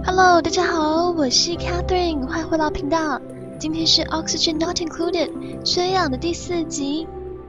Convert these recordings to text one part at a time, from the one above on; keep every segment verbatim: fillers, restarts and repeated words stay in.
Hello， 大家好，我是 Catherine， 欢迎回到频道。今天是 Oxygen Not Included 缺氧的第四集。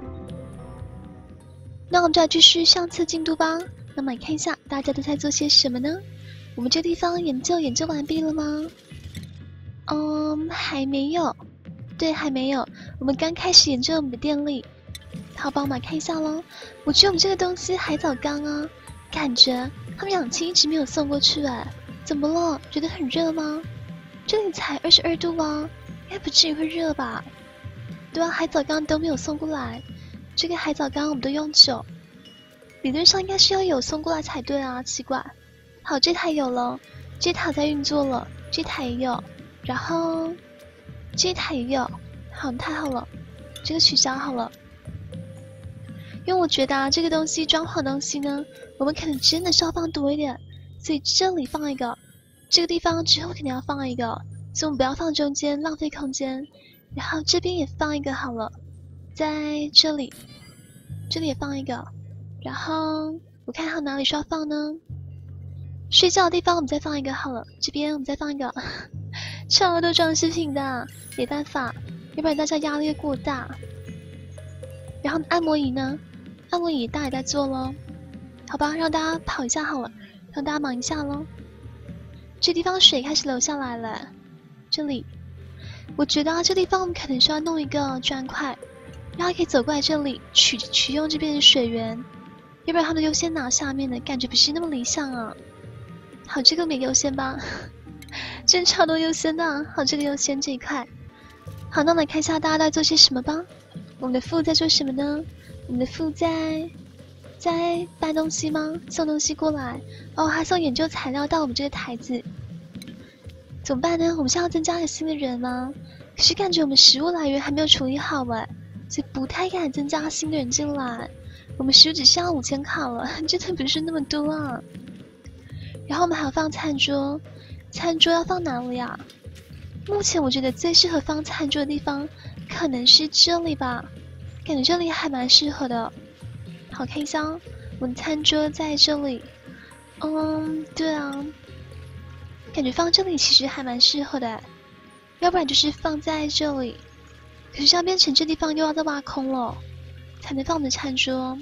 那我们就来继续上次进度吧。那么来看一下大家都在做些什么呢？我们这地方研究研究完毕了吗？嗯，还没有。对，还没有。我们刚开始研究我们的电力。好，帮我们来看一下咯。我觉得我们这个东西海藻缸啊，感觉他们氧气一直没有送过去哎。怎么了？觉得很热吗？这里才二十二度啊，应该不至于会热吧？对啊，海藻缸都没有送过来。这个海藻缸我们都用久，理论上应该是要有送过来才对啊，奇怪。好，这台有了，这台在运作了，这台也有，然后这台也有。好，太好了，这个取消好了。因为我觉得啊，这个东西装潢东西呢，我们可能真的是要放多一点。所以这里放一个，这个地方之后肯定要放一个，所以我们不要放中间，浪费空间。然后这边也放一个好了，在这里，这里也放一个。然后我看还有哪里需要放呢？睡觉的地方我们再放一个好了，这边我们再放一个。超多装饰品的，没办法，要不然大家压力过大。然后按摩椅呢？按摩椅大家也在做咯，好吧，让大家跑一下好了。让大家忙一下咯。这地方水开始流下来了，这里，我觉得啊，这地方我们可能需要弄一个砖块，然后可以走过来这里取取用这边的水源，要不然他们优先拿下面的，感觉不是那么理想啊。好，这个没优先吧？真超多优先的。好，这个优先这一块。好，那我们来看一下大家在做些什么吧。我们的副在做什么呢？我们的副在。在搬东西吗？送东西过来哦，还送研究材料到我们这个台子，怎么办呢？我们现在要增加一个新的人吗？可是感觉我们食物来源还没有处理好哎，所以不太敢增加新的人进来。我们食物只剩下五千卡了，真的不是那么多啊。然后我们还要放餐桌，餐桌要放哪里啊？目前我觉得最适合放餐桌的地方可能是这里吧，感觉这里还蛮适合的。好，看一下哦，我们餐桌在这里。嗯，对啊，感觉放这里其实还蛮适合的，要不然就是放在这里。可是这样变成这地方又要再挖空了，才能放我们的餐桌。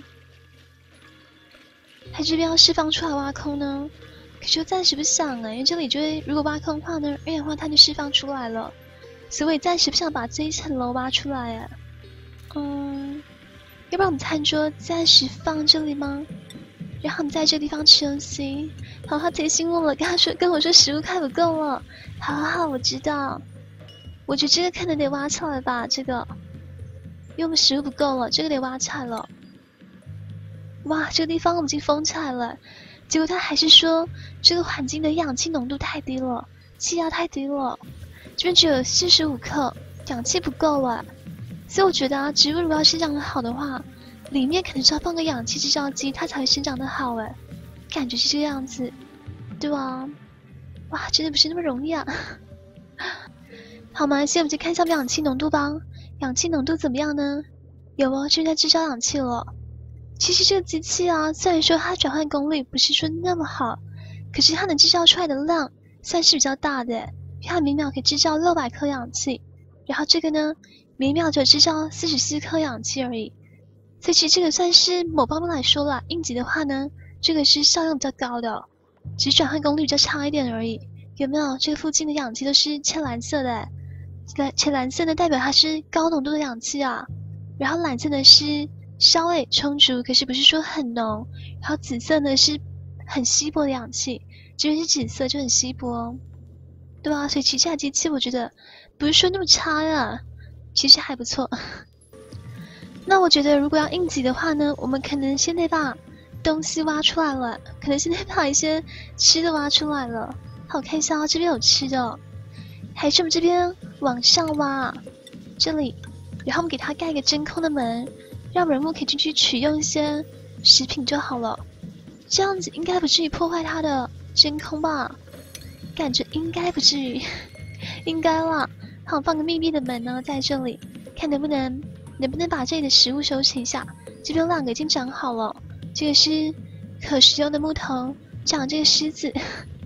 还这边要释放出来挖空呢？可是我暂时不想了，因为这里就会如果挖空的话呢，二氧化碳就释放出来了，所以我也暂时不想把这一层楼挖出来哎。嗯。要不然我们餐桌暂时放这里吗？然后我们在这个地方吃东西。好，他提醒我了，跟他说跟我说食物快不够了。好好好，我知道。我觉得这个可能得挖起来吧，这个，因为我们食物不够了，这个得挖起来了。哇，这个地方我们已经封起来了，结果他还是说这个环境的氧气浓度太低了，气压太低了，这边只有四十五克，氧气不够了。所以我觉得啊，植物如果要生长得好的话，里面可能是要放个氧气制造机，它才会生长得好哎，感觉是这个样子，对吧？哇，真的不是那么容易啊。好嘛，现在我们再看一下我们氧气浓度吧。氧气浓度怎么样呢？有哦，正在制造氧气了。其实这个机器啊，虽然说它转换功率不是说那么好，可是它能制造出来的量算是比较大的，因为它每秒可以制造六百克氧气，然后这个呢？每秒只制造四十四克氧气而已，所以其实这个算是某方面来说啦，应急的话呢，这个是效用比较高的，只是转换功率比较差一点而已。有没有？这个附近的氧气都是浅蓝色的，蓝浅蓝色呢代表它是高浓度的氧气啊，然后蓝色呢是稍微充足，可是不是说很浓，然后紫色呢是很稀薄的氧气，这边是紫色就很稀薄哦，对啊，所以其实这台机器我觉得不是说那么差呀。其实还不错。那我觉得如果要应急的话呢，我们可能现在把东西挖出来了，可能现在把一些吃的挖出来了。好，看一下哦，这边有吃的，还是我们这边往上挖，这里，然后我们给它盖一个真空的门，让人物可以进去取用一些食品就好了。这样子应该不至于破坏它的真空吧？感觉应该不至于，应该啦。好，放个密闭的门呢，在这里，看能不能能不能把这里的食物收拾一下。这边两个已经长好了，这个是可食用的木头，长这个狮子，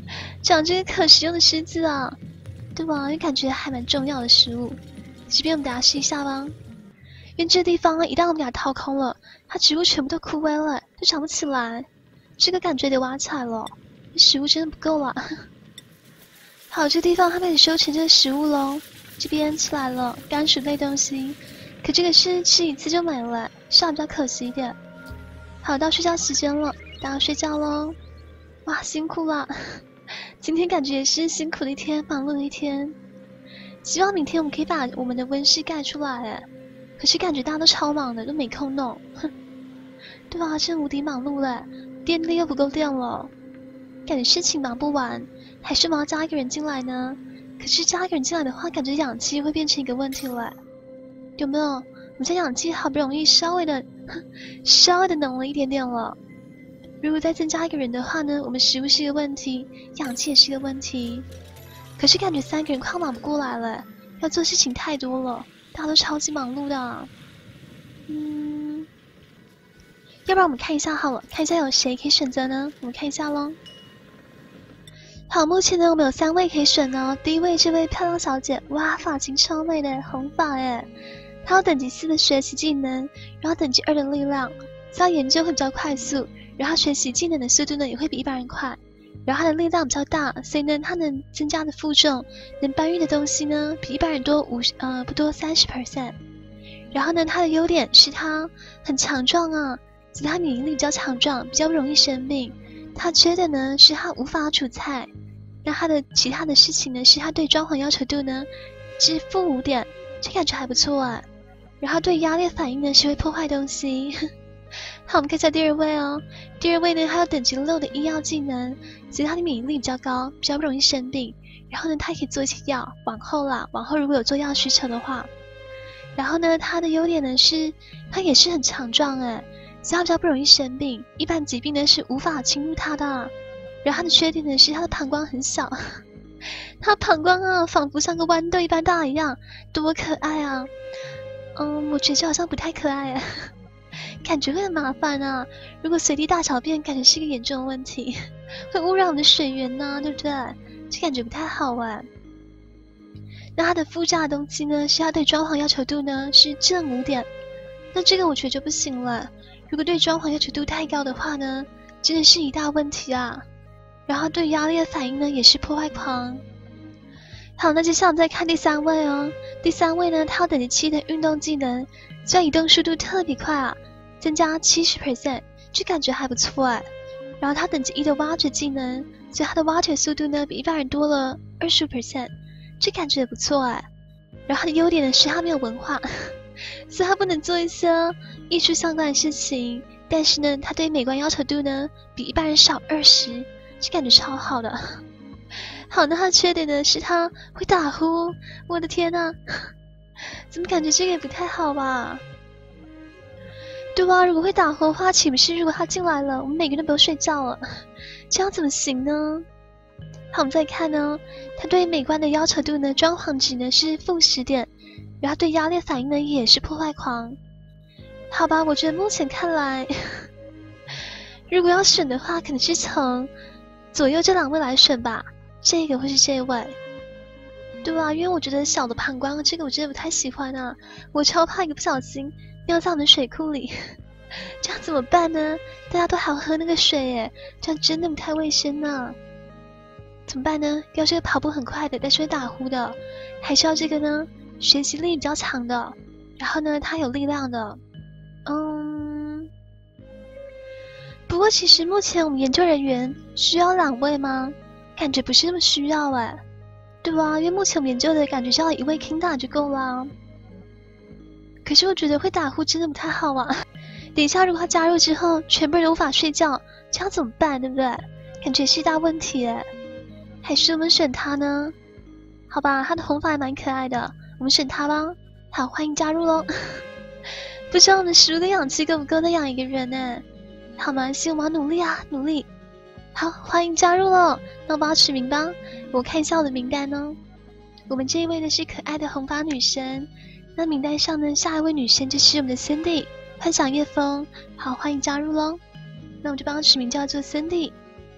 长这个可食用的狮子啊，对吧？因为感觉还蛮重要的食物。这边我们等下试一下吧。因为这地方一旦我们给它掏空了，它植物全部都枯萎了，就长不起来。这个感觉得挖起来了，食物真的不够了。好，这地方它开始收成这个食物喽。这边起来了甘薯类东西，可这个是吃一次就没了，这样比较可惜一点。好，到睡觉时间了，大家睡觉喽。哇，辛苦了，今天感觉也是辛苦的一天，忙碌的一天。希望明天我们可以把我们的温室盖出来哎。可是感觉大家都超忙的，都没空弄，哼，对吧？真无敌忙碌了，电力又不够电了，感觉事情忙不完，还是我们要加一个人进来呢？可是加一个人进来的话，感觉氧气会变成一个问题了，有没有？我们家氧气好不容易稍微的、稍微的浓了一点点了，如果再增加一个人的话呢，我们食物是一个问题，氧气也是一个问题。可是感觉三个人快忙不过来了，要做事情太多了。大家都超级忙碌的啊，嗯，要不然我们看一下好了，看一下有谁可以选择呢？我们看一下咯。好，目前呢我们有三位可以选哦。第一位这位漂亮小姐，哇，发型超美的红发诶，她有等级四的学习技能，然后等级二的力量，这样研究会比较快速，然后学习技能的速度呢也会比一般人快。然后它的力量比较大，所以呢，它能增加的负重，能搬运的东西呢，比一般人多五十呃不多三十 percent。然后呢，它的优点是它很强壮啊，其他免疫力比较强壮，比较不容易生病。它缺的呢是它无法煮菜。那它的其他的事情呢，是它对装潢要求度呢是负五点，这感觉还不错啊。然后对压力反应呢是会破坏东西。好，我们看一下第二位哦。第二位呢，还有等级六的医药技能，其实他的免疫力比较高，比较不容易生病。然后呢，他可以做一些药，往后啦，往后如果有做药需求的话。然后呢，他的优点呢是，他也是很强壮诶，所以他比较不容易生病，一般疾病呢是无法侵入他的。然后他的缺点呢是他的膀胱很小，他膀胱啊仿佛像个豌豆一般大一样，多可爱啊！嗯，我觉得好像不太可爱诶。感觉会很麻烦啊！如果随地大小便，感觉是一个严重的问题，会污染我们的水源呢、啊，对不对？这感觉不太好啊。那它的附加的东西呢，是它对装潢要求度呢是正五点，那这个我觉得就不行了。如果对装潢要求度太高的话呢，真的是一大问题啊。然后对压力的反应呢，也是破坏狂。好，那接下来我们再看第三位哦。第三位呢，它有等级七的运动技能，这移动速度特别快啊，增加 百分之七十， 这感觉还不错哎。然后它等级一的挖掘技能，所以它的挖掘速度呢比一般人多了 百分之二十， 这感觉也不错哎。然后它的优点呢是它没有文化，所以它不能做一些艺术相关的事情，但是呢，它对美观要求度呢比一般人少二十，这感觉超好的。好，那它的缺点呢是它会打呼，我的天哪，怎么感觉这个也不太好吧？对吧？如果会打呼的话，岂不是如果他进来了，我们每个人都不用睡觉了？这样怎么行呢？好，我们再看呢，它对美观的要求度呢，装潢值呢是负十点，然后对压力反应呢也是破坏狂。好吧，我觉得目前看来，如果要选的话，可能是从左右这两位来选吧。这个会是这位，对啊，因为我觉得小的膀胱这个我真的不太喜欢啊，我超怕一个不小心尿在我们的水库里，这样怎么办呢？大家都还要喝那个水耶，这样真的不太卫生呢。怎么办呢？要这个跑步很快的，但是会打呼的，还是要这个呢？学习力比较强的，然后呢，它有力量的，嗯。不过其实目前我们研究人员需要两位吗？感觉不是那么需要哎，对吧？因为目前我们研究的感觉只要一位 King 打就够了。可是我觉得会打呼真的不太好啊。等一下如果他加入之后，全部人都无法睡觉，这样怎么办？对不对？感觉是一大问题哎。还是我们选他呢？好吧，他的红发还蛮可爱的，我们选他吧。好，欢迎加入咯。不知道我们食物的氧气够不够再养一个人呢？好吗？希望我们要努力啊，努力。好，欢迎加入了，那我帮他取名吧。我看一下我的名单呢。我们这一位呢是可爱的红发女神，那名单上呢下一位女生就是我们的 Cindy 幻想夜风。好，欢迎加入咯。那我就帮他取名叫做 Cindy。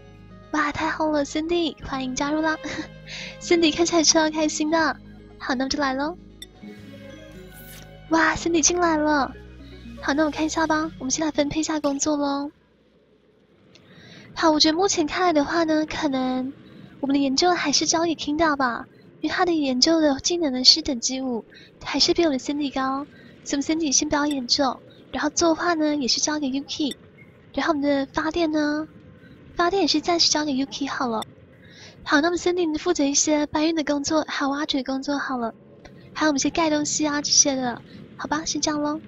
哇，太好了 ，Cindy， 欢迎加入啦！Cindy 看起来超开心的。好，那我们就来喽。哇 ，Cindy 进来了。好，那我看一下吧。我们先来分配一下工作喽。好，我觉得目前看来的话呢，可能我们的研究还是交给 Kinda 吧，因为他的研究的技能呢是等级五，还是比我们 Cindy 高，所以我们 Cindy 先不要研究。然后作画呢也是交给 Yuki， 然后我们的发电呢，发电也是暂时交给 Yuki 好了。好，那么 Cindy 负责一些搬运的工作，还有挖掘的工作好了，还有我们一些盖东西啊这些的，好吧，先这样喽。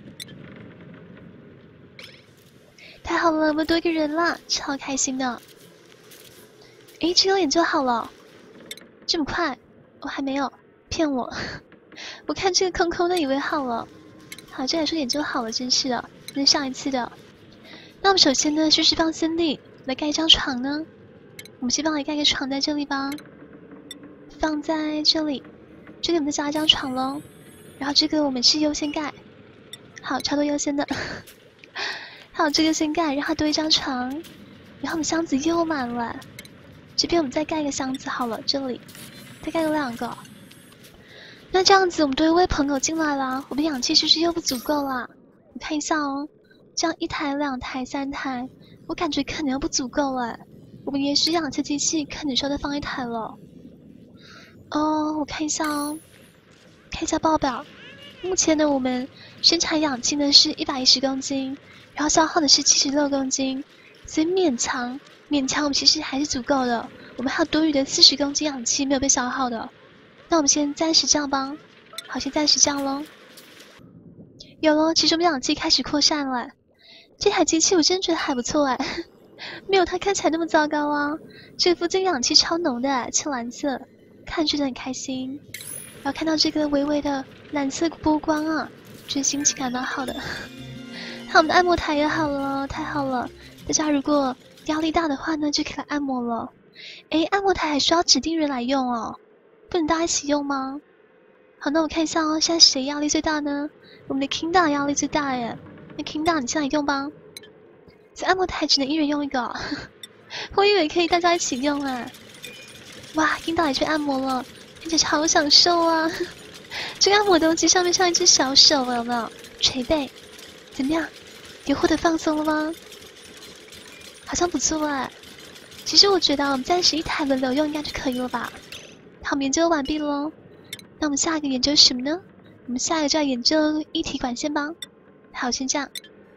太好了，我们多一个人啦，超开心的。诶，这个研究好了，这么快？我还没有，骗我。我看这个空空的以为好了。好，这来说研究好了，真是的，跟上一次的。那我们首先呢，就是放 Cindy 来盖一张床呢。我们先帮来盖个床在这里吧，放在这里。这个我们再加一张床喽。然后这个我们是优先盖，好，超多优先的。好，这个先盖，然后多一张床。然后我们箱子又满了，这边我们再盖一个箱子好了，这里再盖个两个。那这样子我们多一位朋友进来了，我们氧气是不是又不足够了？我看一下哦，这样一台、两台、三台，我感觉可能又不足够哎。我们也许氧气机器可能需要再放一台了。哦，我看一下哦，看一下报表。目前呢，我们生产氧气呢是一百一十公斤，然后消耗的是七十六公斤，所以勉强勉强我们其实还是足够的。我们还有多余的四十公斤氧气没有被消耗的。那我们先暂时这样吧，好，先暂时这样咯。有咯，其实我们氧气开始扩散了。这台机器我真的觉得还不错哎，没有它看起来那么糟糕啊。这附近氧气超浓的，青蓝色，看着很开心。然后看到这个微微的蓝色波光啊，觉得心情还蛮好的。好，我们的按摩台也好了，太好了。大家如果压力大的话呢，就可以来按摩了。诶，按摩台还需要指定人来用哦。不能大家一起用吗？好，那我看一下哦，现在谁压力最大呢？我们的 Kinda 压力最大耶。那 Kinda 你先来用吧。这按摩台只能一人用一个、哦，我以为可以大家一起用啊。哇 ，Kinda 也去按摩了，看起来好享受啊！这个按摩东西上面像一只小手，有没有？捶背，怎么样？有获得放松了吗？好像不错哎。其实我觉得我们暂时一台轮流用应该就可以了吧。好，研究完毕喽。那我们下一个研究什么呢？我们下一个就要研究一体管线吧。好，先这样。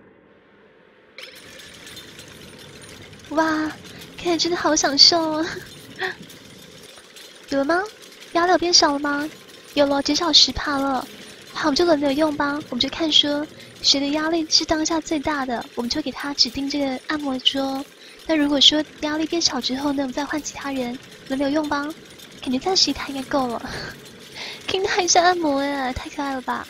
哇，看起来真的好享受哦。有了吗？压力变少了吗？有了，减少十趴了。好，我们就轮流用吧。我们就看说谁的压力是当下最大的，我们就给他指定这个按摩桌。那如果说压力变少之后呢，我们再换其他人轮流用吧。感觉暂时一台应该够了。Kinda 还是按摩耶，太可爱了吧！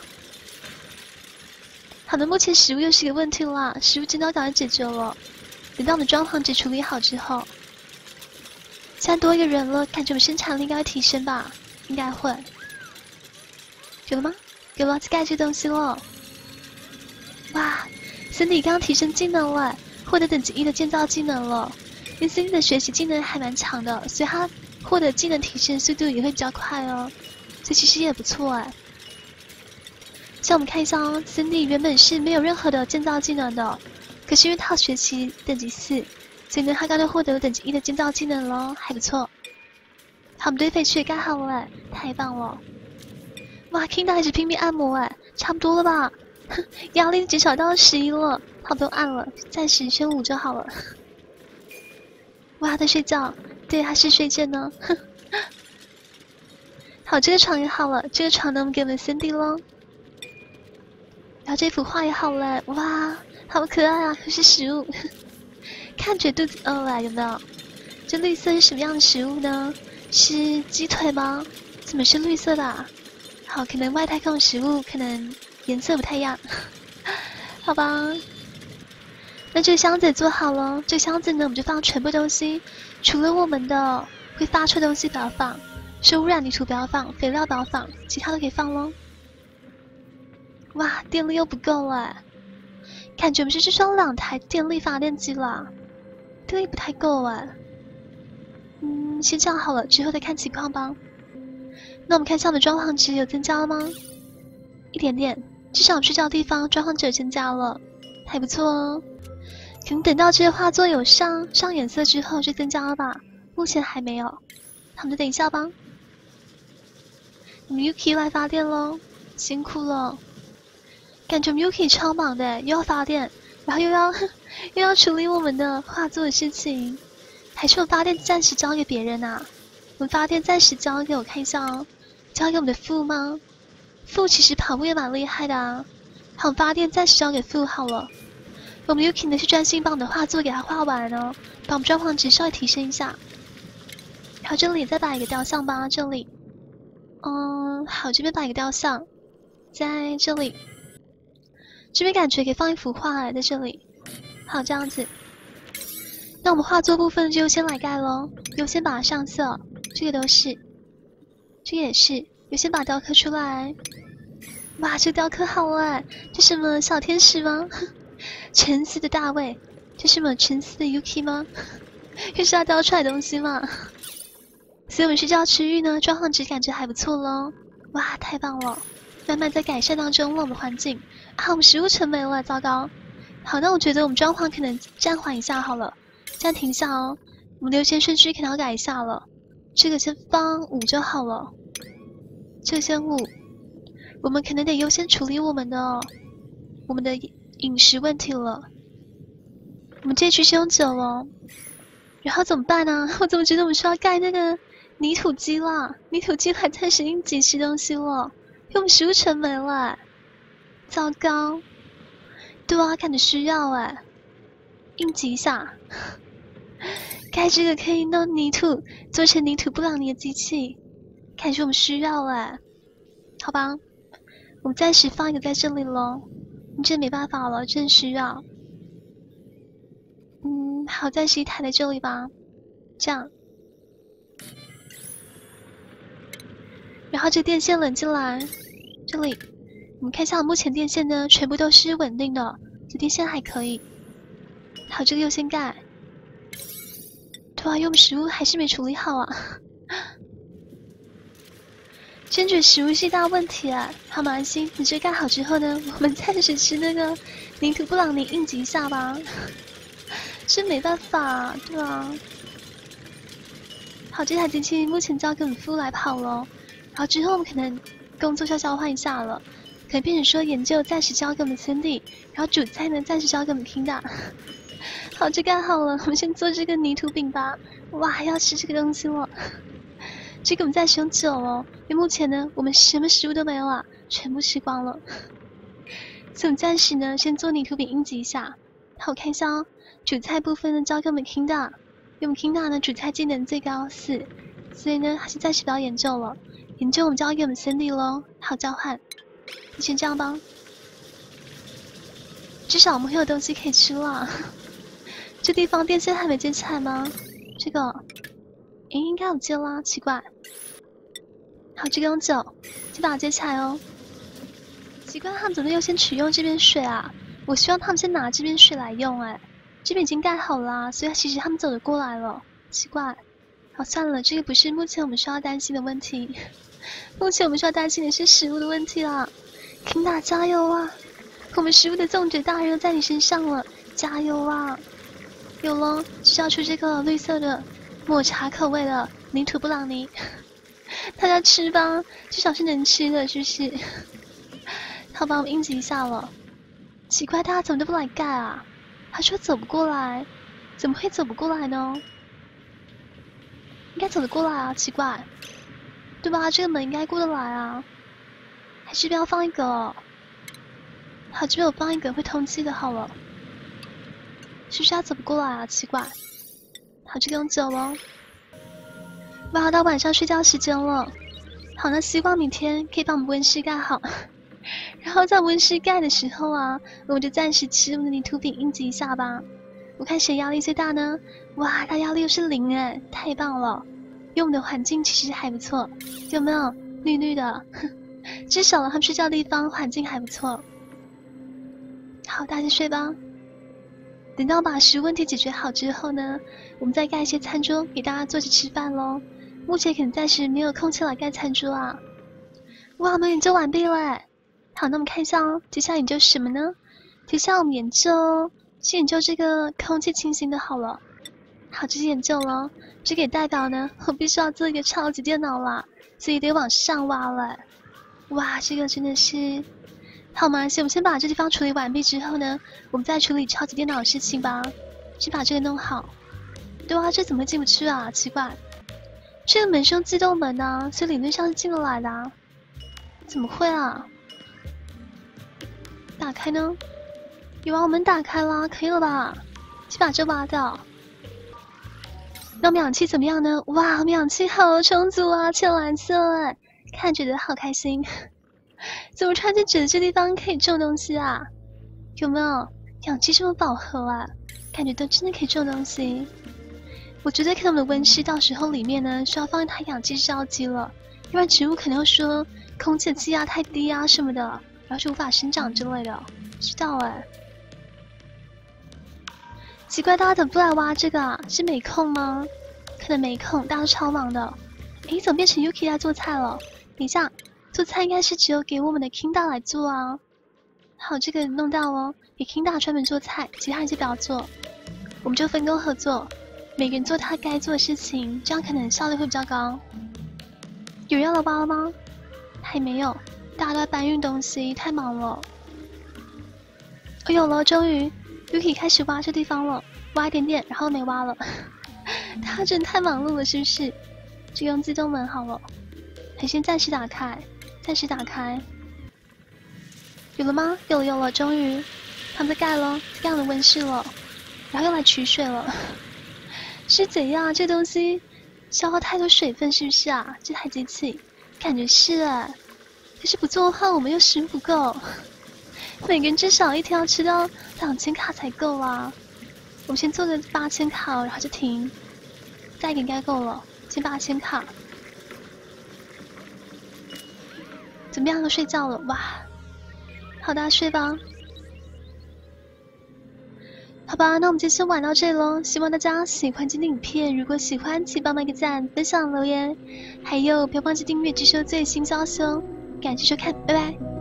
好的，目前食物又是一个问题啦，食物真的要赶快解决了。等到我们装潢节处理好之后，现在多一个人了，感觉我们生产力应该会提升吧？应该会。有了吗？有了，再盖这东西了。哇 ，Cindy 刚刚提升技能了，获得等级一的建造技能了。因为 Cindy 的学习技能还蛮强的，所以她获得技能提升速度也会比较快哦，所以其实也不错哎。像我们看一下哦 ，Cindy 原本是没有任何的建造技能的，可是因为她学习等级四，所以呢，她刚刚获得了等级一的建造技能咯，还不错。好，我们堆废墟也盖好了哎，太棒了！哇 ，Kinda 还是拼命按摩哎，差不多了吧？压力减少到十一了，好，不用按了，暂时升五就好了。哇，在睡觉，对，他是睡觉呢。好，这个床也好了，这个床呢，我们给我们 Cindy 咯。然后这幅画也好了，哇，好可爱啊！又是食物，看着肚子饿了，有没有？这绿色是什么样的食物呢？是鸡腿吗？怎么是绿色的啊？好，可能外太空食物，可能颜色不太一样。好吧。那这个箱子也做好了，这个箱子呢，我们就放全部东西，除了我们的会发出的东西不要放，受污染泥土不要放，肥料不要放，其他都可以放咯。哇，电力又不够了，感觉我们是至少两台电力发电机了，电力不太够了。 嗯，先这样好了，之后再看情况吧。那我们看一下我们装潢值有增加了吗？一点点，至少我们睡觉的地方装潢值有增加了，还不错哦。可能等到这些画作有上上颜色之后就增加了吧，目前还没有。那我们就等一下吧。我们 Yuki 来发电喽，辛苦了。感觉我们 Yuki 超忙的，又要发电，然后又要又要处理我们的画作的事情。还是我发电暂时交给别人啊？我们发电暂时交给我看一下哦，交给我们的副吗？副其实跑步也蛮厉害的啊。好，发电暂时交给副好了。我们 Yuki 呢是专心把我们的画作给它画完哦，把我们装潢值稍微提升一下。然后这里再摆一个雕像吧，这里。嗯，好，这边摆一个雕像，在这里。这边感觉可以放一幅画哎，在这里。好，这样子。那我们画作部分就优先来盖咯，优先把它上色，这个都是，这个也是，优先把雕刻出来。哇，这个雕刻好哎，这是什么小天使吗？沉思的大卫，这是什么沉思的 Yuki 吗？又是要雕出来的东西吗？所以我们睡觉区域呢，装潢值感觉还不错咯。哇，太棒了，慢慢在改善当中了我们环境。啊，我们食物成没了，糟糕。好，那我觉得我们装潢可能暂缓一下好了。暂停一下哦，我们的优先顺序可能要改一下了。这个先放五就好了，这个先五。我们可能得优先处理我们的我们的饮食问题了。我们这区先用九哦，然后怎么办呢？我怎么觉得我们需要盖那个泥土机啦？泥土机还暂时应急吃东西了，因为我们食物成没了，糟糕。对啊，感觉需要哎，应急一下。盖这个可以弄泥土，做成泥土布朗尼的机器，感觉我们需要哎，好吧，我们暂时放一个在这里咯，这没办法了，真需要。嗯，好，暂时一台在这里吧，这样。然后这电线连进来，这里，我们看一下，目前电线呢全部都是稳定的，这电线还可以。好，这个优先盖。对啊，因为我们食物还是没处理好啊，真觉得食物是一大问题啊。好，马安心，你这盖好之后呢，我们暂时吃那个泥土布朗尼应急一下吧。这没办法，对啊。好，这台机器目前交给我们副来跑了，然后之后我们可能工作要交换一下了，可能变成说研究暂时交给我们 Cindy， 然后主菜呢暂时交给我们 Kinda。好，这盖好了，我们先做这个泥土饼吧。哇，还要吃这个东西了。这个我们暂时用九哦，因为目前呢我们什么食物都没有啊，全部吃光了。所以我们暂时呢先做泥土饼应急一下。好，我看一下哦，主菜部分呢交给我们 Kinda， 因为我们 Kinda 呢主菜技能最高四，所以呢还是暂时不要研究了。研究我们交给我们 Cindy 咯。好，交换，先这样吧。至少我们会有东西可以吃了。这地方电线还没接起来吗？这个，诶，应该有接啦，奇怪。好，这个用九，记得把它接起来哦。奇怪，他们怎么优先取用这边水啊？我希望他们先拿这边水来用，哎，这边已经盖好啦，所以其实他们走得过来了。奇怪，好，算了，这个不是目前我们需要担心的问题。目前我们需要担心的是食物的问题啦。Kinda加油啊！我们食物的种植大任在你身上了，加油啊！有了，就是要出这个绿色的抹茶口味的泥土布朗尼，大家吃吧，至少是能吃的，是不是？好吧，我们应急一下了。奇怪，大家怎么都不来盖啊？他说走不过来，怎么会走不过来呢？应该走得过来啊，奇怪，对吧？这个门应该过得来啊，还是不要放一个哦。好，这边我放一个会通气的，好了。是不是他走不过来啊？奇怪。好，这个用九哦。哇，到晚上睡觉时间了。好，那希望明天可以把我们温室盖好。然后在温室盖的时候啊，我们就暂时吃我们的泥土饼应急一下吧。我看谁压力最大呢？哇，他压力又是零哎，太棒了！因为我们的环境其实还不错，有没有？绿绿的，至少他们睡觉的地方环境还不错。好，大家睡吧。 等到把食物问题解决好之后呢，我们再盖一些餐桌给大家坐着吃饭咯。目前可能暂时没有空气来盖餐桌啊。哇，我们研究完毕了。好，那我们看一下哦，接下来研究什么呢？接下来我们研究，先研究这个空气清新的好了。好，这是研究咯。这个也代表呢，我必须要做一个超级电脑啦，所以得往上挖了。哇，这个真的是。好吗？先我们先把这地方处理完毕之后呢，我们再处理超级电脑的事情吧。先把这个弄好。对啊，这怎么会进不去啊？奇怪，这个门是用自动门啊，所以理论上是进得来的啊。怎么会啊？打开呢？有啊，我们打开啦，可以了吧？先把这挖掉。那我们氧气怎么样呢？哇，我们氧气好充足啊，浅蓝色哎，看觉得好开心。怎么突然间觉得这地方可以种东西啊？有没有？氧气这么饱和啊？感觉都真的可以种东西。我觉得看我们的温室到时候里面呢，需要放一台氧气烧机了，要不然植物可能会说空气的气压太低啊什么的，然后就无法生长之类的。知道哎。奇怪，大家怎么不来挖这个啊？是没空吗？可能没空，大家都超忙的。诶，怎么变成 Yuki 在做菜了？等一下。做菜应该是只有给我们的 Kinda 来做啊。好，这个弄到哦，给 Kinda 专门做菜，其他人就不要做。我们就分工合作，每个人做他该做的事情，这样可能效率会比较高。有人要来挖了吗？还没有，大家都在搬运东西，太忙了。哦，有了，终于 Yuki 开始挖这地方了，挖一点点，然后没挖了。他真的太忙碌了，是不是？就用自动门好了，还先暂时打开。暂时打开，有了吗？有了有了，终于，他们在盖了，盖了温室了，然后又来取水了，是怎样？这东西消耗太多水分，是不是啊？这台机器，感觉是哎，可是不做的话，我们又食物不够，每个人至少一天要吃到两千卡才够啊。我们先做个八千卡，然后就停，再一个应该够了，先八千卡。怎么样？都睡觉了哇！好，大家睡吧。好吧，那我们今天先玩到这里咯。希望大家喜欢今天的影片，如果喜欢，请帮忙一个赞、分享、留言，还有不要忘记订阅，接收最新消息哦。感谢收看，拜拜。